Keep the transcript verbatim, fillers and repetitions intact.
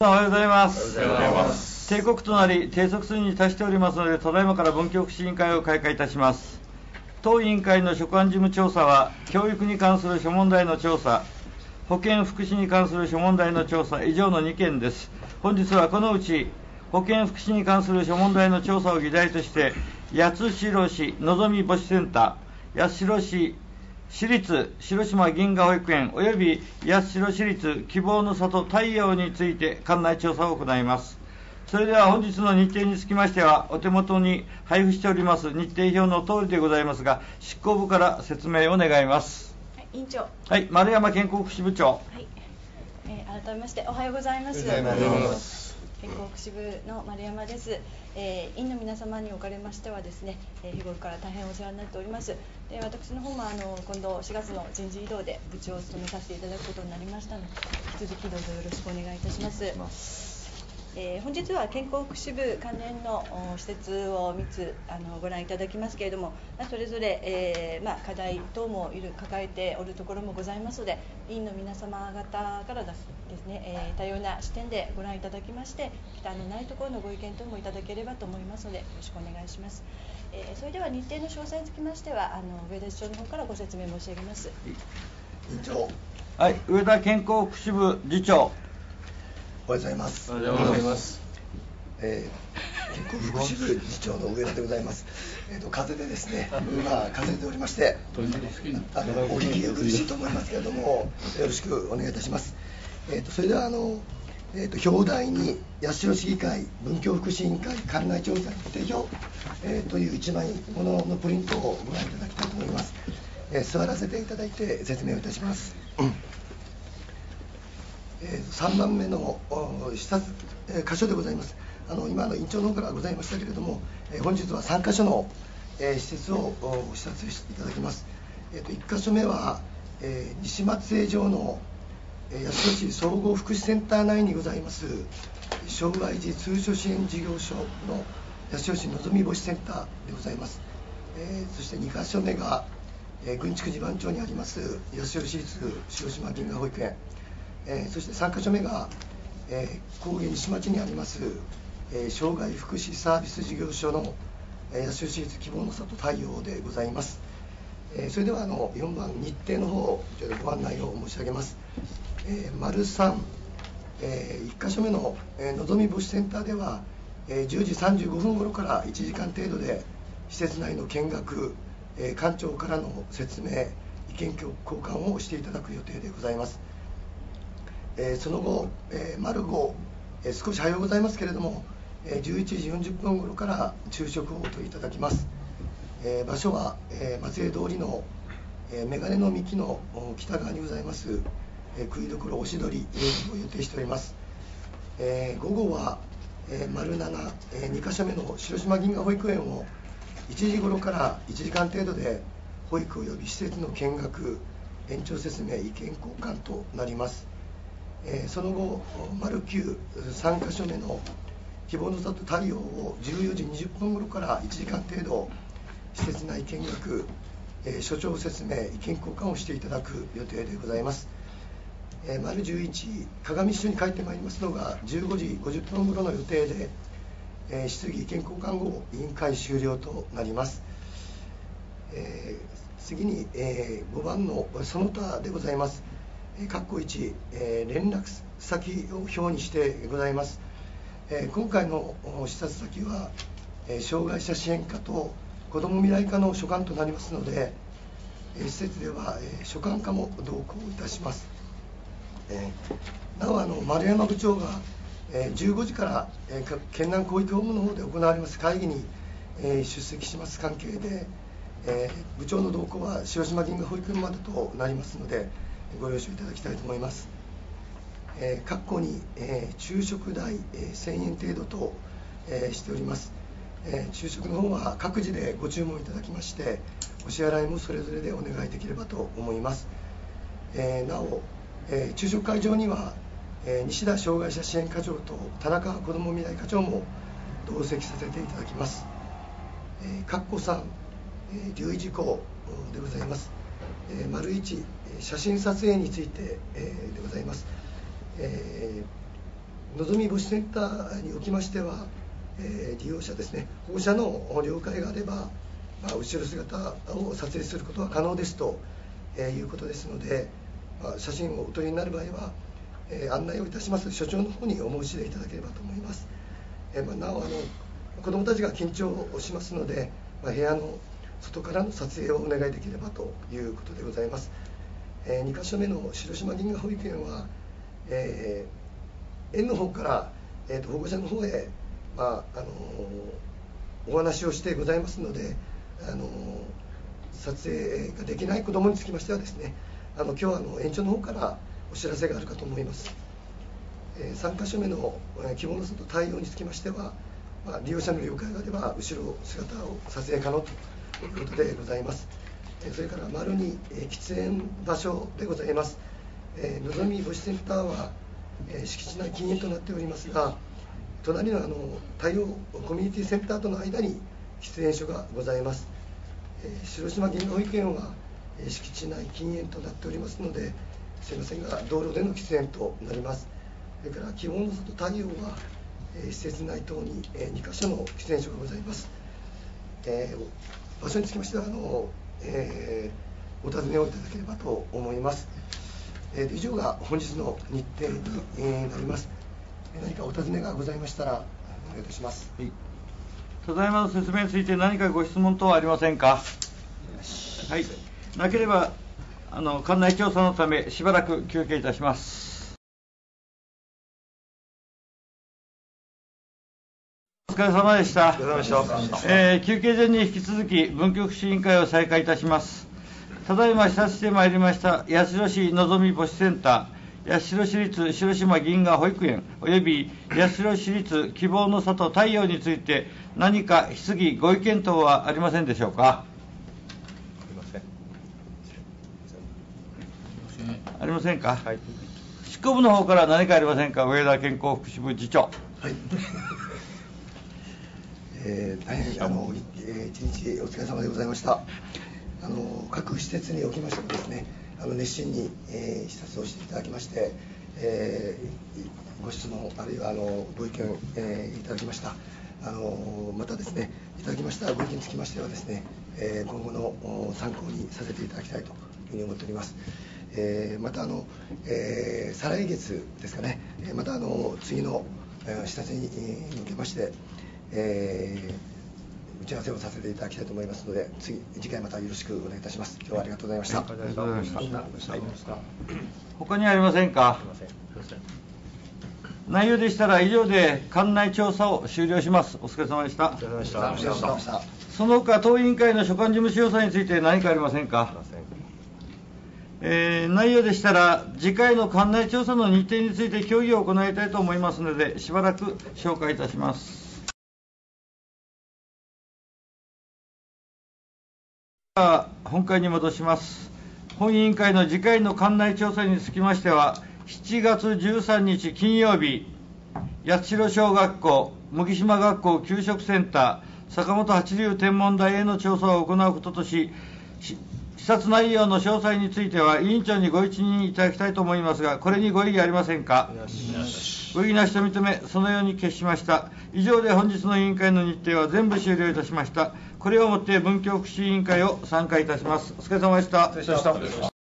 おはようございます。定刻となり定速数に達しておりますので、ただいまから文教福祉委員会を開会いたします。当委員会の所管事務調査は、教育に関する諸問題の調査、保健福祉に関する諸問題の調査、以上のにけんです。本日はこのうち、保健福祉に関する諸問題の調査を議題として、八代市のぞみ母子センター、八代市私立広島銀河保育園および八代市立希望の里太陽について館内調査を行います。それでは本日の日程につきましては、お手元に配布しております日程表の通りでございますが、執行部から説明を願います。 はい、委員長。 はい、丸山健康福祉部長。 はい、えー、改めましておはようございます。 おはようございます。 健康福祉部の丸山です。えー、委員の皆様におかれましてはですね、えー、日頃から大変お世話になっております。で、私の方もあの今度しがつの人事異動で部長を務めさせていただくことになりましたので、引き続きどうぞよろしくお願いいたします。えー、本日は健康福祉部関連の施設をみっつあのご覧いただきますけれども、まあ、それぞれ、えーまあ、課題等もいる抱えておるところもございますので、委員の皆様方からですね、えー、多様な視点でご覧いただきまして、負担のないところのご意見等もいただければと思いますので、よろしくお願いします。えー、それでは日程の詳細につきましては、あの上田次長の方からご説明申し上げます。 委員長。 はい、上田健康福祉部次長。 おはようございます。 おはようございます。 えー、健康福祉部次長の上田でございます。えっ、ー、と風邪でですね、今風邪でおりまして、あのお聞き苦しいと思いますけれども、よろしくお願いいたします。えっ、ー、とそれではあのえっ、ー、と表題に八代市議会文教福祉委員会館内調査日程表、えー、という一枚もののプリントをご覧いただきたいと思います。えー、座らせていただいて説明をいたします。さんばんめの視察、えー、箇所でございます。あの今の委員長の方からございましたけれども、えー、本日はさんかしょの、えー、施設を視察していただきます。えー、といっかしょめは、えー、西松江城の、えー、八代市総合福祉センター内にございます障害児通所支援事業所の八代市のぞみ母子センターでございます。えー、そしてにかしょめが、えー、郡築地番町にあります八代市立広島銀河保育園、えー、そしてさんかしょめが、えー、高原西町にあります、えー、障害福祉サービス事業所の、えー、八代市立希望の里太陽でございます。えー、それではあのよんばん日程の方をご案内を申し上げます。えー、丸さん、えー、いっかしょめの、えー、のぞみ母子センターでは、えー、じゅうじさんじゅうごふん頃からいちじかん程度で施設内の見学、えー、館長からの説明、意見交換をしていただく予定でございます。えー、その後、えー、丸ご、えー、少し早うございますけれども、えー、じゅういちじよんじゅっぷん頃から昼食をおとりいただきます。えー、場所は、えー、松江通りの、えー、メガネの幹の北側にございます、えー、食いどころおしどりを予定しております。えー、午後は、えー、丸なな、えー、にかしょめの広島銀河保育園をいちじ頃からいちじかん程度で保育及び施設の見学、延長説明、意見交換となります。えー、その後、丸きゅう、さんかしょめの希望の里太陽をじゅうよじにじゅっぷん頃からいちじかん程度、施設内見学、えー、所長説明、意見交換をしていただく予定でございます。えー、丸じゅういち、鏡市に帰ってまいりますのがじゅうごじごじゅっぷん頃の予定で、えー、質疑、意見交換後、委員会終了となります。えー、次に、えー、ごばんのその他でございます。括弧いち、えー、連絡先を表にしてございます。えー、今回の視察先は、えー、障害者支援課と子ども未来課の所管となりますので、えー、施設では、えー、所管課も同行いたします。えー、なおあの丸山部長が、えー、じゅうごじから、えー、県南広域法務の方で行われます会議に、えー、出席します関係で、えー、部長の同行は広島銀河保育園までとなりますので、ご了承いただきたいと思います。えー、括弧に、えー、昼食代、えー、せんえん程度と、えー、しております。えー、昼食の方は各自でご注文いただきまして、お支払いもそれぞれでお願いできればと思います。えー、なお、えー、昼食会場には、えー、西田障害者支援課長と田中子ども未来課長も同席させていただきます。えー、括弧さん、えー、留意事項でございます。えー、丸いち、写真撮影について、えー、でございます。えー、 のぞみ母子センターにおきましては、えー、利用者ですね、保護者の了解があれば、まあ、後ろ姿を撮影することは可能ですと、えー、いうことですので、まあ、写真をお撮りになる場合は、えー、案内をいたします所長の方にお申し出いただければと思います。えーまあ、なおあの子どもたちが緊張をしますので、まあ、部屋の外からの撮影をお願いできればということでございます。えー、にか所目の白島銀河保育園は、えー、園の方から、えー、と保護者の方へ、まああのー、お話をしてございますので、あのー、撮影ができない子どもにつきましてはですね、あの今日はあの園長の方からお知らせがあるかと思います。えー、さんか所目の、えー、希望の外対応につきましては、まあ、利用者の了解があれば後ろ姿を撮影可能ということでございます。えー、それから丸に、えー、喫煙場所でございます。えー、のぞみ母子センターは、えー、敷地内禁煙となっておりますが、隣のあの対応コミュニティセンターとの間に喫煙所がございます。えー、白島銀河保育園は、えー、敷地内禁煙となっておりますので、すいませんが道路での喫煙となります。それから希望の外対応は、えー、施設内等に、えー、にか所の喫煙所がございます。えー、場所につきましてはあの、えー、お尋ねをいただければと思います。えー、以上が本日の日程に、えー、なります。何かお尋ねがございましたらお願いいたします。 はい、ただいまの説明について何かご質問等はありませんか。はい、なければあの館内調査のためしばらく休憩いたします。お疲れ様でした。えー、休憩前に引き続き文教福祉委員会を再開いたします。ただいま視察してまいりました八代市のぞみ母子センター、八代市立白島銀河保育園および八代市立希望の里太陽について何か質疑ご意見等はありませんでしょうか。ありませんか。はい、執行部の方から何かありませんか。上田健康福祉部次長。はい。 えー、大変あの、えー、一日お疲れ様でございました。あの各施設におきましてもですね、あの熱心に、えー、視察をしていただきまして、えー、ご質問あるいはあのご意見を、えー、いただきました。あのまたですね、いただきましたご意見につきましてはですね、えー、今後の参考にさせていただきたいというふうに思っております。えー、またあの、えー、再来月ですかね、またあの次の、えー、視察に向けまして、えー、打ち合わせをさせていただきたいと思いますので、次次回またよろしくお願いいたします。今日はありがとうございました。ありがとうございました。 他にありませんか。内容でしたら以上で館内調査を終了します。お疲れ様でした。お疲れ様でした。その他当委員会の所管事務使用者について何かありませんか。えー、内容でしたら次回の館内調査の日程について協議を行いたいと思いますのでしばらく紹介いたします。本会に戻します。本委員会の次回の館内調査につきましてはしちがつじゅうさんにち金曜日、八代小学校、麦島学校給食センター、坂本八流天文台への調査を行うこととし、視察内容の詳細については委員長にご一任いただきたいと思いますが、これにご異議ありませんか。ご異議なしと認め、そのように決しました。以上で本日の委員会の日程は全部終了いたしました。これをもって文教福祉委員会を参加いたします。お疲れ様でした。